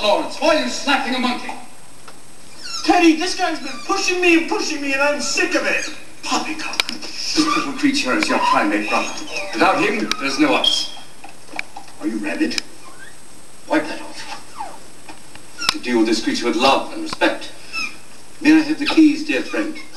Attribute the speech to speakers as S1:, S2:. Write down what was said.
S1: swords? Why are you slapping a monkey?
S2: Teddy, this guy's been pushing me, and I'm sick of it.
S1: Poppycock. This little creature is your primate brother. Without him, there's no us. Are you rabid? Wipe that off. To deal with this creature with love and respect. May I have the keys, dear friend?